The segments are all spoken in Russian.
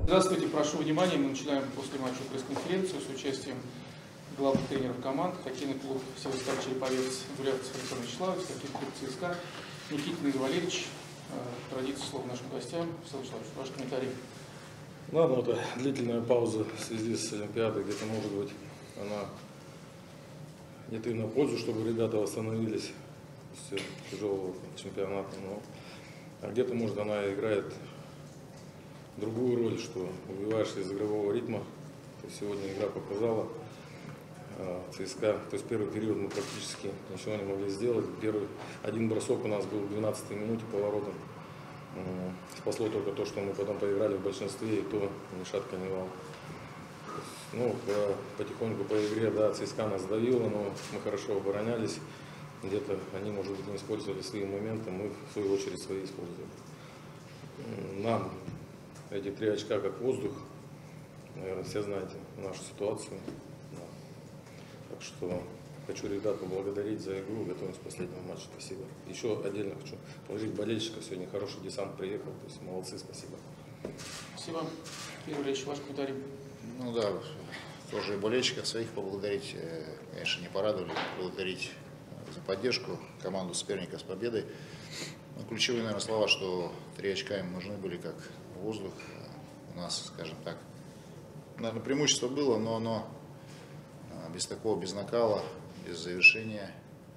Здравствуйте, прошу внимания. Мы начинаем после матча пресс-конференцию с участием главных тренеров команд. Хоккейный клуб Севастополь Череповец, Гуляцкий Александр Вячеславович, хоккейный клуб ЦСКА, Никитин Игорь Валерьевич. Традиция слова нашим гостям. Александр Вячеславович, ваш комментарий. Ладно, это длительная пауза в связи с Олимпиадой, где-то, может быть, она не ты на пользу, чтобы ребята восстановились после тяжелого чемпионата, но где-то, может, она играет другую роль, что выбиваешься из игрового ритма. То есть сегодня игра показала ЦСКА, то есть первый период мы практически ничего не могли сделать. Один бросок у нас был в 12-й минуте поворотом. Спасло только то, что мы потом поиграли в большинстве, и то ни шатка, ни вал. Ну, потихоньку по игре, да, ЦСКА нас давила, но мы хорошо оборонялись. Где-то они, может быть, не использовали свои моменты, мы, в свою очередь, свои использовали. Нам эти 3 очка как воздух, наверное, все знаете нашу ситуацию. Да. Так что хочу ребят поблагодарить за игру, готовимся к последнему матчу. Спасибо. Еще отдельно хочу положить болельщиков. Сегодня хороший десант приехал, то есть молодцы, спасибо. Спасибо. Игорь Валерьевич, ваш комментарий. Ну да, тоже и болельщиков своих поблагодарить, конечно, не порадовали, поблагодарить за поддержку команду соперника с победой. Ну, ключевые, наверное, слова, что 3 очка им нужны были как воздух. У нас, скажем так, наверное, преимущество было, но оно без такого, без накала, без завершения.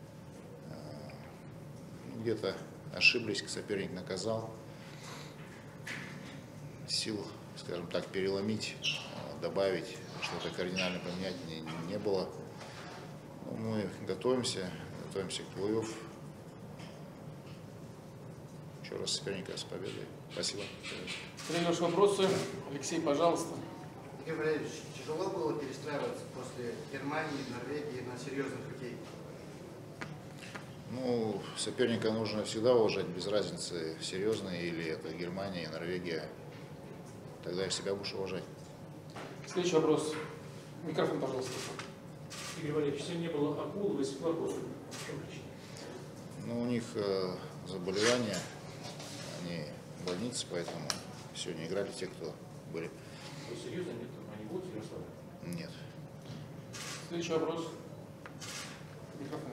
Где-то ошиблись, соперник наказал. Сил, скажем так, переломить, добавить, что-то кардинально поменять не было. Но мы готовимся к плей-офф. Еще раз соперника с победой. Спасибо. Тренер, вопросы? Алексей, пожалуйста. Игорь Валерьевич, тяжело было перестраиваться после Германии, Норвегии на серьезный хоккей? Ну, соперника нужно всегда уважать, без разницы, серьезный или это Германия, Норвегия. Тогда и себя будешь уважать. Следующий вопрос. Микрофон, пожалуйста. Игорь Валерьевич, сегодня не было акул, вы с вопросом. В чем причина? Ну, у них заболевания, они в больнице, поэтому сегодня играли те, кто были. Вы серьезно? Нет, они будут в Ярославле? Нет. Следующий вопрос. Микрофон.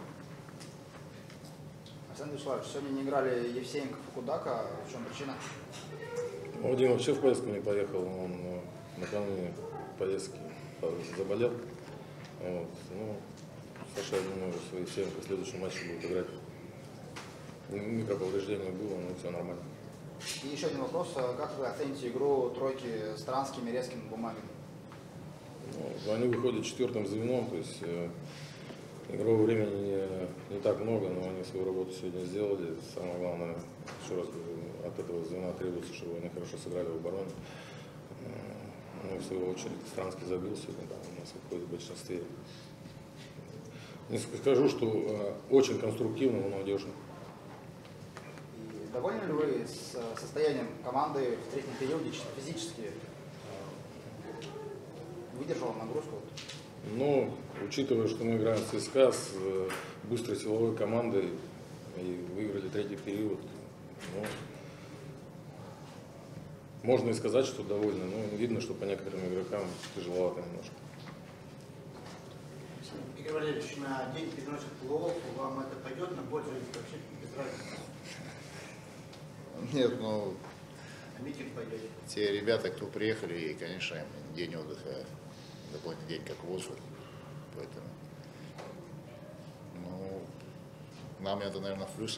Александр Вячеславович, сегодня не играли Евсеенко и Кудака. В чем причина? Вадим вообще в поездку не поехал, он накануне поездки заболел. Вот. Ну, Саша, я думаю, свои 7 в следующем матче будет играть. Микроповреждение было, но все нормально. И еще один вопрос. Как вы оцените игру тройки с Таранским и Резким Бумагин? Ну, они выходят 4-м звеном, то есть игрового времени не так много, но они свою работу сегодня сделали. Самое главное, еще раз говорю, от этого звена требуется, чтобы они хорошо сыграли в обороне. Ну, в свою очередь, Странский забил сегодня, да, у нас выходит в большинстве. Не скажу, что очень конструктивно, но надежно. И довольны ли вы с состоянием команды в третьем периоде, чисто физически? Выдержала нагрузку? Ну, учитывая, что мы играем в ЦСКА с быстрой силовой командой и выиграли 3-й период, ну, можно и сказать, что довольны, но видно, что по некоторым игрокам тяжеловато немножко. Игорь Валерьевич, на день переносит плей-офф, вам это пойдет на пользу или вообще без разницы? Нет, ну, На митинг пойдете? те ребята, кто приехали, и, конечно, им день отдыха, дополнительный день как воздух. Поэтому, ну, нам это, наверное, в плюс.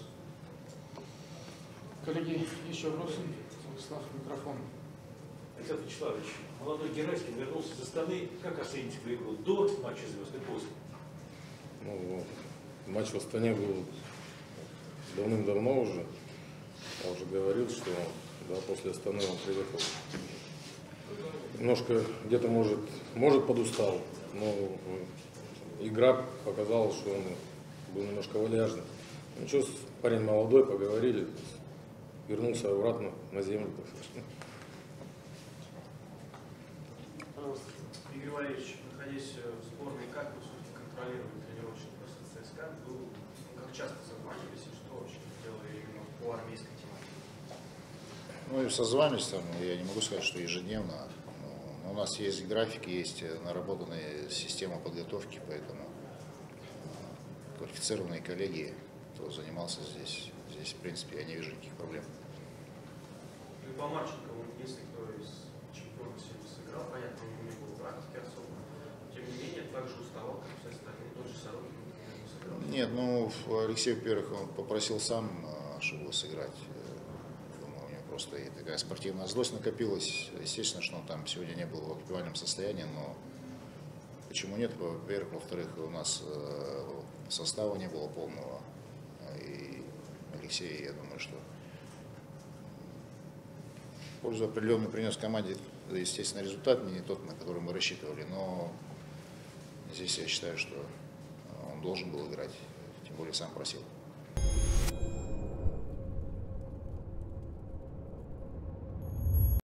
Коллеги, еще вопросы? Владислав, микрофон. Александр Вячеславович, молодой Гераськин вернулся за Астаны. Как оцените свою игру до матча звезд и после? Ну, матч в Астане был давным-давно уже. Я уже говорил, что да, после Астаны он приехал. Немножко где-то может подустал, но игра показала, что он был немножко вальяжный. Ничего, парень молодой, поговорили, вернулся обратно на землю. Пожалуйста. Игорь Валерьевич, находясь в сборной, как вы все-таки контролировали тренировочный процесс ЦСКА? Как часто занимались и что вообще делали именно по армейской тематике? Ну и созванивались там, я не могу сказать, что ежедневно. Но у нас есть график, есть наработанная система подготовки, поэтому квалифицированные коллеги, кто занимался здесь, в принципе, я не вижу никаких проблем. И по Марченко, если кто из чемпионов сегодня сыграл, понятно, у него не было практики особо, тем не менее, так же уставал, как все остальные, тот же Сорокин, например, не сыграл. Нет, ну, Алексей, во-первых, он попросил сам, чтобы сыграть. Думаю, у него просто и такая спортивная злость накопилась. Естественно, что он там сегодня не был в оптимальном состоянии, но почему нет? Во-первых, во-вторых, у нас состава не было полного. И Алексей, я думаю, что пользу определенную принес команде, естественно, результат не тот, на который мы рассчитывали, но здесь я считаю, что он должен был играть, тем более сам просил.